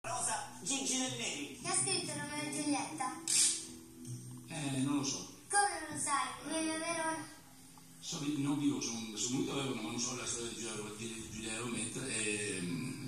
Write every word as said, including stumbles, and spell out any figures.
Rosa, Gigi del Neri. Chi ha scritto Romeo e Giulietta? Eh, non lo so. Come non lo sai? Emilio Verona. So, non vivo, sono, sono venuto a Verona, ma non so la storia di Giulia, di Giulia Rometta e...